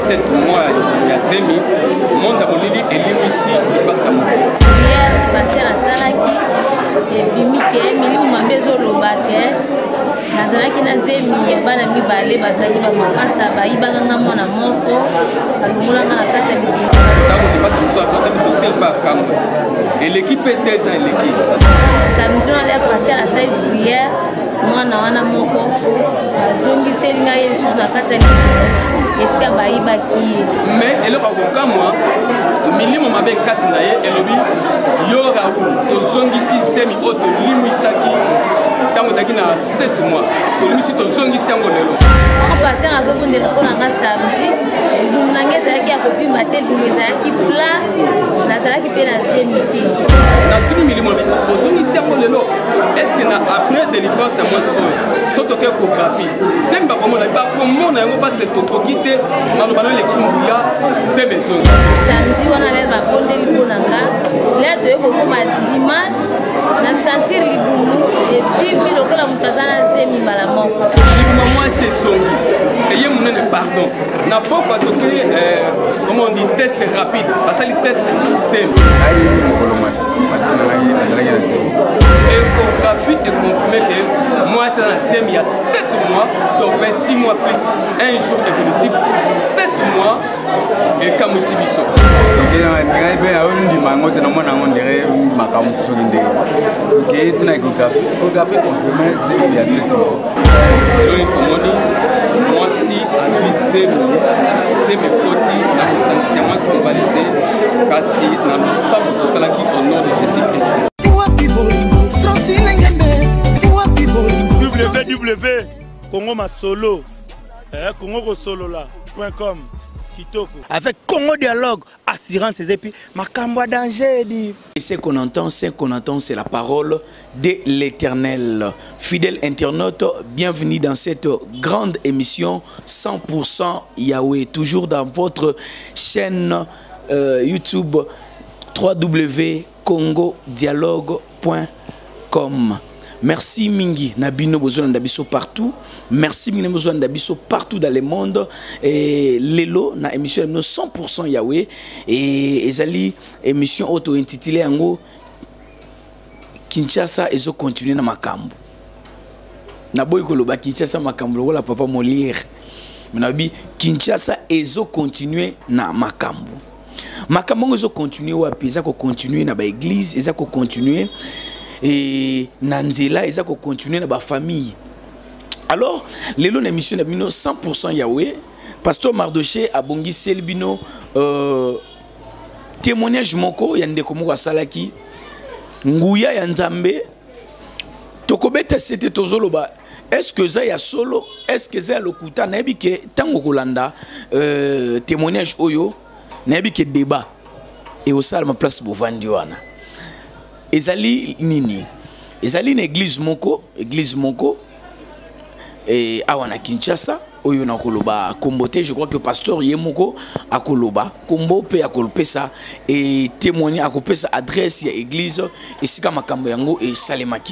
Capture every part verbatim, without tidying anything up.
sept mois ya zemi monde molili elimisi libasa mo hier pasteur asalaki ebimike milimu mabe ezoloba ke nazalaki na zemi ya bana mibale bazalaki bamakasa bayibanga mwana moko balongolanga na kati ya libumu ntango libasa mosu abotami docteur bakamba eleki mpe deux ans eleki samedi na lere pasteur asali priere mwana wana moko bazongiseli ngai ye lisusu na kati ya libumu esika bayibaki ye mais eloko akokamwa milimo mabe kati na ye elobi yo Raoul tozongisi zemi oyo tolimwisaki ntango taki na sept mois tolimisi tozongisi yango lelo pasteur azokundela mpona nga samedi libumu na ngai ezalaki ya kovimba te libumu ezalaki pla nazalaki mpe na zemi te na tuni milimo ozongisi yango lelo estce na après délivrance ya mwasi oyo so toke échographie zemi bakomona bakomona yango base tokoki te maloba na eleki nguya zemi ezongi samedi wana lere babondeli mpona nga lere toye kokoma dimanche na sentir libumu evivi lokola moto aza na zemi mbala moko libumu mwasi ezongi eye monene pardon na poko atoki comment on dit test rapide basali test zemi échographie est confirmé que moi c'est dans le il y a sept mois donc vingt-six mois plus un jour évolutif sept mois et comme aussi biso moi si à lui c'est mes côtés dans le sanction moi c'est modalité kasi dans le sang tout cela qui au nom de Jésus-Christ w w w point congo masolo congo solo là point com avec Congo Dialogue, assurance et puis makambo danger dit. Et ce qu'on entend, ce qu'on entend, c'est la parole de l'Éternel. Fidèle internaute, bienvenue dans cette grande émission cent pour cent Yahweh, toujours dans votre chaîne euh, YouTube w w w point congo dialogue point com. Merci Mingi, Nabino besoin d'abisso partout. Merci Mingi besoin d'abisso partout dans le monde. Et Lelo, na émission cent pour cent Yahweh. Et Ezali, émission auto-intitulée en gros Kinshasa, ezo continuer na makambo. Na boy koloba Kinshasa makambo, wala papa molire. Menabi Kinshasa ezo continuer na makambo. Makambo ezo continuer wapi, ezako continuer na ba église, ezako continuer et Nanzela ils ont continué dans la famille. Alors les longs émissions de cent pour cent Yahweh pasteur Mardoché a bongi selbino euh, témoignage moko yande komo salaki nguya ya nzambe tokobeta c'était tozoloba est-ce que ça ya solo est-ce que ça lokuta na bike tango kolanda euh, témoignage oyo na bike débat et au salle ma place bovandi wana ezali nini ezali une église moko église moko et awana Kinshasa oyo na koloba kombote je crois que pasteur yemoko akoloba kombo pe akolpesa et témoigner akopesa adresse ya église esika makambo yango et salemaki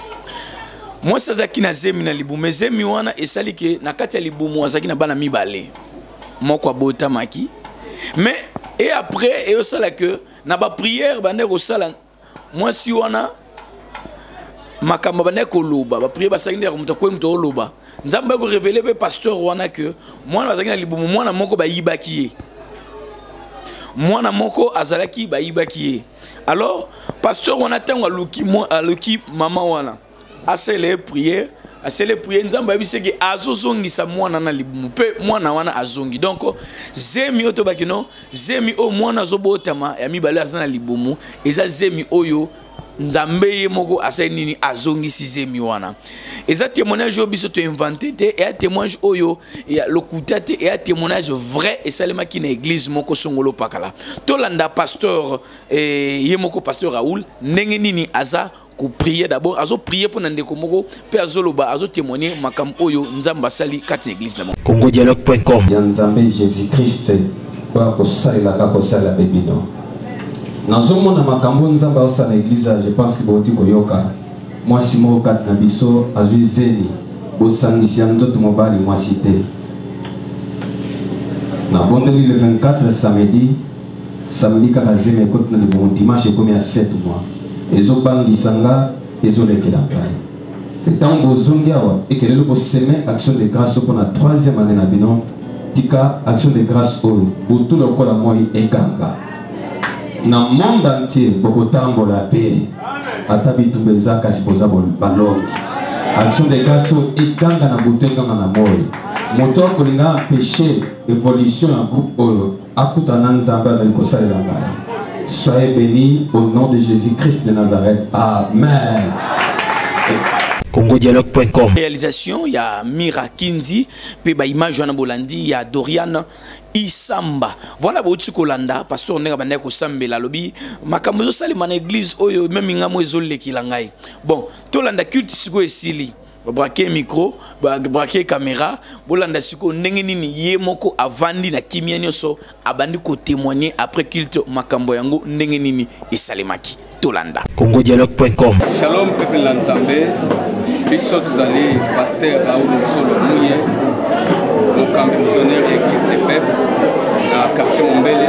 moi sazaki na zemi na libumu zemi wana esali ke na kati ya libumu azaki na bana mibale moko abota maki mais et après et osala que na ba prière bande ko sala moi si wana makambo bande ko loba ba prière basaki ndeko muto ko muto loba nzamba ko révéler pe pasteur wana que moi bazaki na libumu mwana moko ba yibaki ye mwana moko azalaki ba yibaki ye alors pasteur wana tango aluki mo aluki mama wana asele prière asele prière nzamba biseki azozongisa mwana na libumu pe mwana wana azongi donc zemi oto bakino zemi o mwana zobotama ya mibale azana libumu eza zemi oyo nzambe ye moko asali nini azongisi zemi wana eza témoignage oyo biso to inventé te et témoignage oyo ya lokuta te et témoignage vrai esalema ki na église moko songolo pakala tolanda pasteur eh, ye moko pasteur Raoul ndenge nini aza ko prier d'abord azo prier pour ndeko moko pe azoloba azo témoigner makam oyo nzamba sali kati église na congo dialogue point com nzambe Jésus Christ ba ko sala ka ko sala bebino nazomona makambo nzamba osala église je pense que boti koyoka moi simo kat na biso azwi zeni bosangisi nzoto mobali moi cité Na bondeli le vingt-quatre samedi, samedi kakazeme écoute na le bon dimanche comme il y a sept mois. Ezo bangi sanga, ezo leke l'empire. Le temps bozongiawa et que le semer action de grâce pour la troisième année na bino, tika action de grâce au pour tout le corps la moi et ganga. Na monde entier beaucoup tambo la paix. Atabi tumbeza kasipoza balongi. Action de grâce au et ganga na boutenga na moi. Moteur kolinga péché évolution en groupe Oro akuta nanzamba zaliko salanga. Soyez bénis au nom de Jésus-Christ de Nazareth. Amen. congo dialogue point com. Réalisation, il y a Mira Kinzi, puis bah image Joana Bolandi, il y a Dorian Isamba. Voilà beaucoup de Kolanda, pasteur on est à ko sambela lobby. Makambo sali man église oyo même ngamo ezole kilangai. Bon, tolanda culte siko esili. Braquer micro, braquer caméra, bolanda siko ndenge nini ye moko avandi na kimia nyoso abandi ko témoigner après culte makambo yango ndenge nini esalemaki. Tolanda. congo dialogue point com. Shalom peuple l'Anzambé. Biso tuzali pasteur Raoul Solo Mouye, mon camp missionnaire église et peuple na quartier Mombele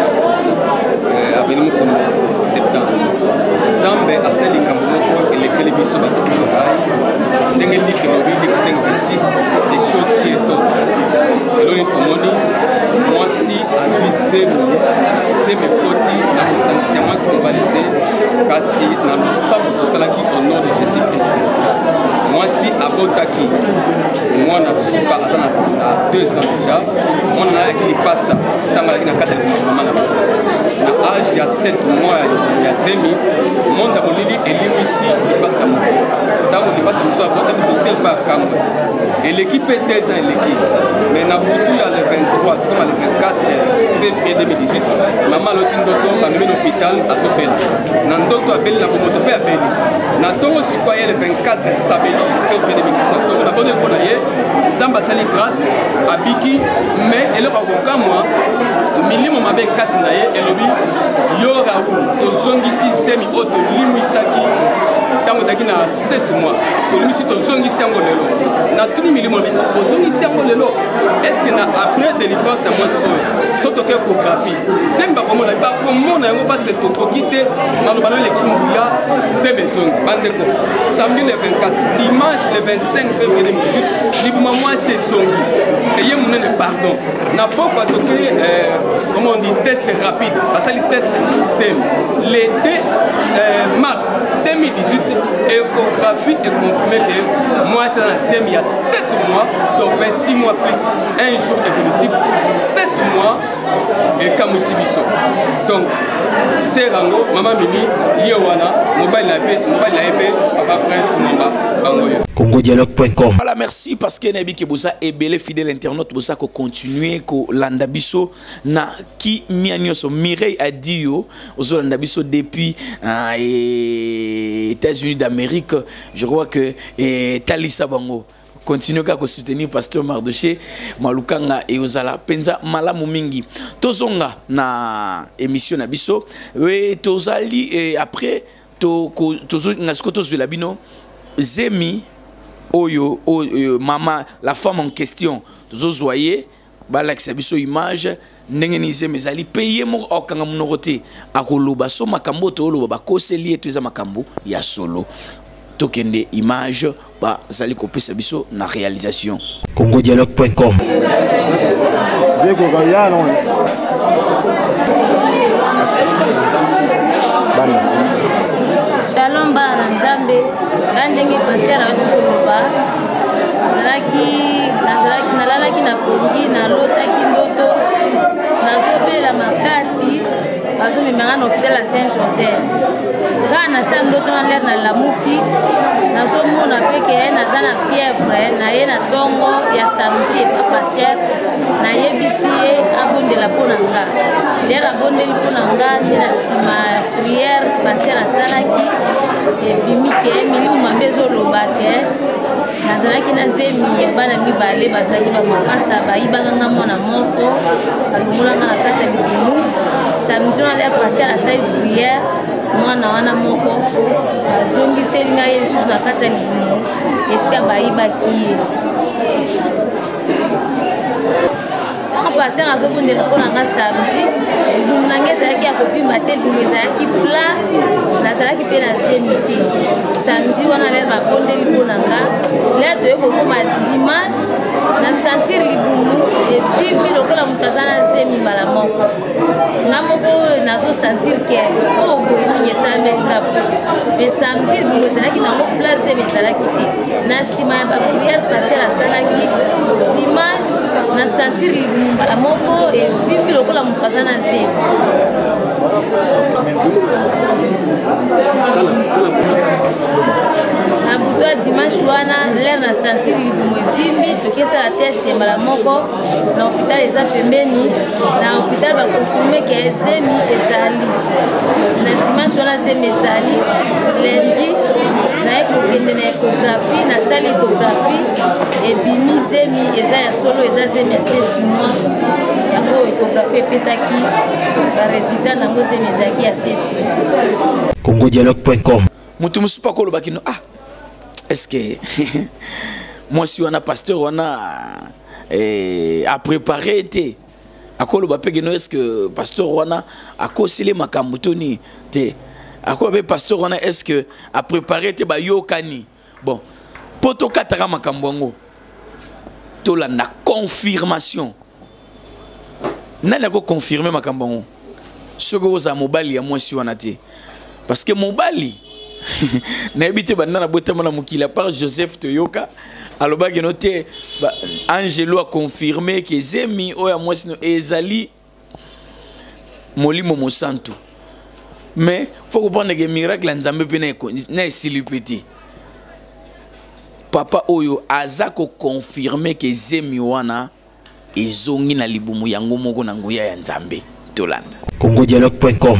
avenue Mukono septembre. Zambe asali kambo moko elekeli biso ba tokai. Ndenge liki lobi liki cinq vingt-six des choses qui étonnent. Loni tomoni moi si avisé c'est mes koti na musangisema sombalite kasi na lusabu tosalaki au nom de Jésus-Christ. Moi si abotaki moi na suka atana à deux ans déjà moi na qui passe tamalaki na kata maman na na âge il y a sept mois il y a zemi monde bolili elimu ici il passe à moi tant il passe à moi tant docteur pas comme et l'équipe est deux ans l'équipe mais na butu il y a le vingt-trois comme le vingt-quatre février deux mille dix-huit maman l'autre docteur va mener l'hôpital à Sopel na docteur abeli na moto pe abeli na tongo citoyen le vingt-quatre samedi février deux mille dix-neuf donc na bonne école yé zamba sali grâce abiki mais elle va encore moi milimo mabe kati na ye elobi yo Raoul tozongisi semi auto limisaki tango taki na sept mois tolimisi tozongisi yango lelo na tuni milimo tozongisi yango lelo est-ce que na après délivrance ya mwasi oyo so toke échographie semba komona ba komona yango ba se tokoki te maloba na lekimbuya zebezongi bandeko samedi le vingt-quatre dimanche le vingt-cinq février deux mille dix-huit libuma mwasi ezongi eye munene pardon na poko toke euh, comment on dit test rapide parce que le test c'est le deux mars deux mille dix-huit échographie est confirmé que moi c'est dans le il y a sept mois donc vingt-six mois plus un jour évolutif sept mois et Kamusibiso donc c'est rango maman mimi yewana mobile na pe mobile na épée papa prince mamba bangoyo congo dialogue point com. Voilà, merci parce que nabi ke bosa ebele fidèle internaute bosa ko continuer ko landa biso na ki mianyoso Mireille a dit yo ozo landa biso depuis euh, États-Unis d'Amérique. Je crois que eh, Talisa Bango continue à soutenir pasteur Mardoché Malukanga et Ozala penza malamu mingi tozonga na émission na biso we tozali et après to tozo ngasko tozela bino zemi oyo oyo mama la femme en question tozozoyer balaxa biso image ndenge ni zemi zali payer mo okanga munorote akoloba so makambo to loba bakoseli etu za makambo ya solo tokende image ba zali kopesa biso na réalisation congo dialogue point com. Shalom bana nzambe ndenge pasteur ati koloba nazalaki nazalaki nalalaki na pongi na lotaki ndoto nazobela makasi bazomemanga na hôpital ya Saint Joseph kaka na sta ndoto na lere na lamuki nazomona mpe ke naza na fièvre na ye na ntongo ya samedi epa pasteur nayebisi ye abondela mpo na nga lere abondeli mpo na nga nde na nsima ya prière pasteur asalaki ebimi ke milimo mabe ezoloba ke nazalaki na zemi ya bana mibale bazalaki bamakasa bayibaka nga mwana moko balongolanga na kati ya libumu samedi na lere pasteur asali prière mwana wana moko bazongiseli ngai ye lisusu na kati ya libumu esika bayibaki ye pasteur azokundela mpona nga samedi libumu na ngai ezalaki ya kovimba te libumu ezalaki pla nazalaki mpe na zemi te samedi wana lere babondeli mpona nga lere toye kokoma dimanche na sentir libumu evimbi lokola moto aza na zemi mbala moko nga moko nazosentir ke oyo boye nini esalameli nga po me samedi libumu ezalaki nango pla zemi ezalaki te na nsima ya bapriere paster asalaki dimanche na sentir libumu mbala moko evimbi lokola moto aza na zemi na buto ya dimanche wana lere na sentir libumu evimbi tokesala teste mbala moko na hôpital eza pembeni na hôpital bakonfirme ke zemi ezali na dimanche wana zemi ezali lundi naye kokende na échographie nasali échographie ebimi zemi eza ya solo eza zemi ya sept mois yango échographie epesaki baresultat nango zemi ezalaki ya sept mois. congo dialogue point com. Mutu musupa kolobaki no ah est-ce que moi si on a pasteur on a eh, à préparer été akoloba pege no est-ce que pasteur on a a kosile makambo toni te akoloba pasteur on a est-ce que à préparer été ba yokani bon poto katara makambo ngo to la na confirmation nana ko confirmer makambo ngo soko za mobali ya moi si on a te parce que mobali na habité banda na botama na mukila par Joseph Toyoka aloba que noté Angelo a confirmé que zemi oya moi sino ezali molimo mosantu mais faut comprendre que miracle nzambe pe na silipeti papa oyo azako confirmer que zemi wana ezongi na libumu yango moko na nguya ya nzambe tolanda congo dialogue point com.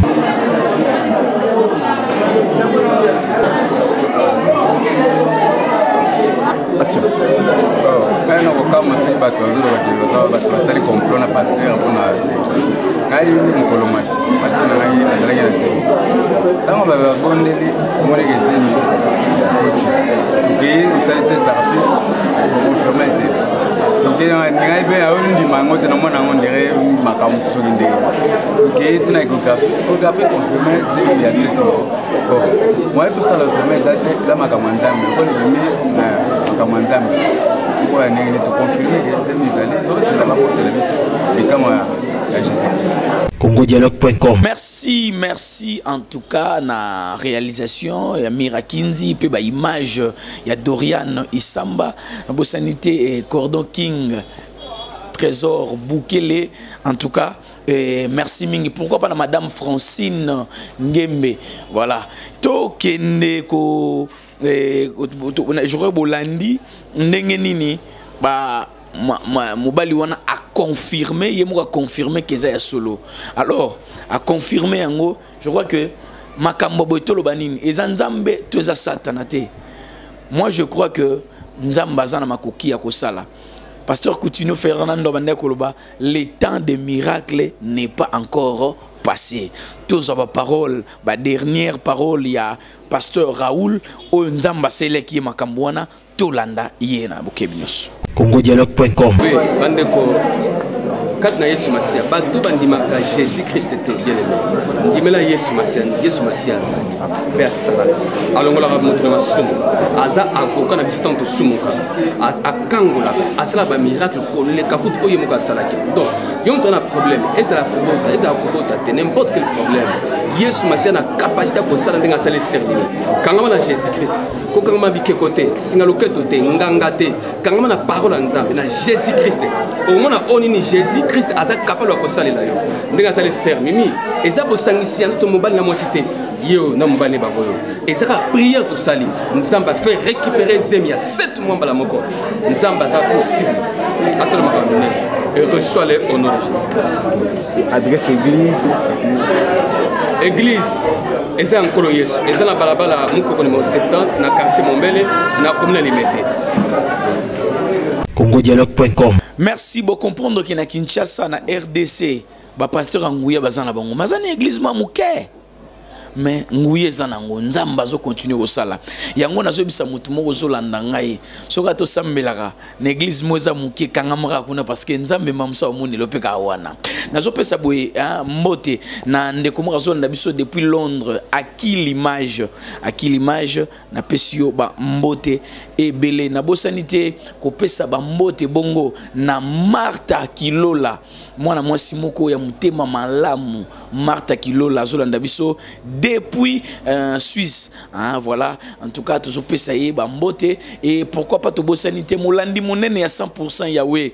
Quand on commence à battre, on va faire des complots à passer à mon âge. Quand il y a une colomassie, parce que là, il y a des zémi. Là, on va avoir bon délai, on va les zémi. Ok, vous allez tester rapide, on va faire ça. Ok, on a une dimanche, on a un dirait ma caméra sur une délai. Ok, tu n'as échographie, échographie confirmée, il y a sept mois. Bon, moi tout ça, l'autre mais ça, là ma caméra, on va le mettre comme un zam pour la négliger de confirmer que c'est mis allé tout c'est la mort télévision et comme à Jésus-Christ. congo dialogue point com. Merci, merci en tout cas na réalisation ya Mirakinzi pe ba image ya Dorian Isamba na bosanité et Cordon King Trésor Boukele en tout cas. Et merci mingi. Pourquoi pas la madame Francine Ngembe. Voilà. To kende ko j'aurais bolandi ndenge nini ba mobali wana a confirmé yemo a confirmé que ça solo. Alors a confirmé yango je crois que makambo botolo banini ezanzambe toza satanate. Moi je crois que nzamba zana makoki ya kosala. Pasteur Coutinho Fernando Bande Koloba, le temps des miracles n'est pas encore passé. Tous les paroles, la dernière parole, il y a Pasteur Raoul, au Nzamba Sele qui est Makambouana, Tolanda Yena Bukebinios. congo dialogue point com. Oui, Bandeko, quand na Yesu Masia, bato bandimaka Jésus Christ était bien aimé. Ndimela Yesu Masia, Yesu Masia azali, pe asalaka. Alongola ka montre ma sumu. Aza avocat na biso tanto sumuka. Az akangola, asala ba miracle ko le kaput oyo moka salaki. Donc, yon ton a problème, et c'est la kubota, et c'est la kubota, n'importe quel problème. Yesu Masia na capacité ko sala ndenga sala servir. Kangama na Jésus Christ. Ko kangama bike côté, singaloketo te, nganga te. Kangama na parole nzambe na Jésus Christ. Au moins on ni Jésus Christ aza capable de kosalela yo ndenga sala ser mimi eza bosangisi to mobali na mosité yo na mobali ba boyo eza ka prière to sali nzamba fait récupérer zemi ya sept mois bala moko nzamba ça possible asala makamune et reçoit les honneurs de Jésus Christ. Adresse église église eza nkolo Yesu eza na balabala mukoko numéro soixante-dix na quartier Mombele na commune Limete. congo dialogue point com. Merci beaucoup comprendre qu'il na Kinshasa na R D C ba pasteur Anguya bazana bango mazana église ma muke mais nguye eza nango nzambe azo continuer kosala yango nazobisa mutu moko ozolanda ngai soki tosambelaka na église mo eza moke ekangamaka kuna parce que nzambe mamusa omonelo mpe ka wana nazopesa boye mbote na ndeko moko azolanda biso depuis Londres aki l'image aki l'image napesi yo ba mbote ebele nabosani te kopesa ba mbote bongo na Martha Kilola mwana mwasi moko ya mutema malamu Martha Kilola azolanda biso depuis euh, Suisse hein, voilà en tout cas toujours pesa ye ba mbote et pourquoi pas to bosanité molandi monene ya cent pour cent Yahweh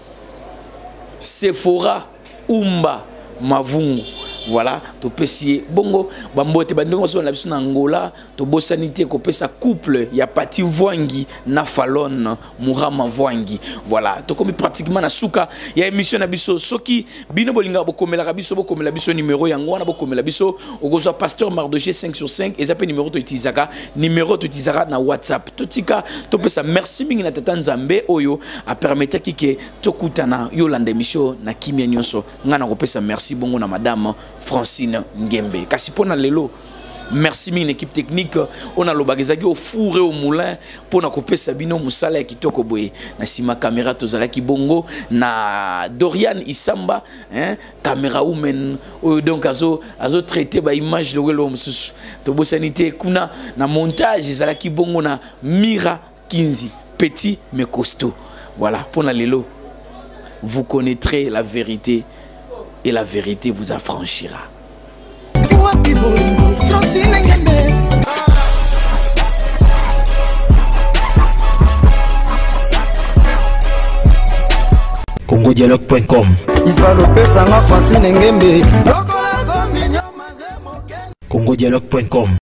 Sephora Umba Mavungu voilà to pesi bongo ba mbote bandingo so na biso na Angola to bosanité ko pesa couple ya Pati Vwangi na Falon Murama Vwangi voilà to komi pratiquement na suka ya émission na biso soki bino bolinga bokomela biso bokomela biso numéro yango na bokomela biso okozwa pasteur Mardoché cinq sur cinq ezape numéro to itizaka numéro to itizaka na WhatsApp to tika to pesa merci mingi na tata Nzambe oyo a permettre kike to kutana yo landa émission na kimia nyonso ngana ko pesa merci bongo na madame Francine Ngembe kasi pona lelo merci min équipe technique on a lobagezaki au four et au moulin pona kopesa bino musala ya kitoko boye na sima caméra tozalaki bongo na Dorian Isamba hein caméra woman donc azo azo traiter ba image le welo mususu to bosanité kuna na montage ezalaki bongo na Mira Kinzi petit mais costaud voilà pona lelo vous connaîtrez la vérité et la vérité vous affranchira. congo dialogue point com congo dialogue point com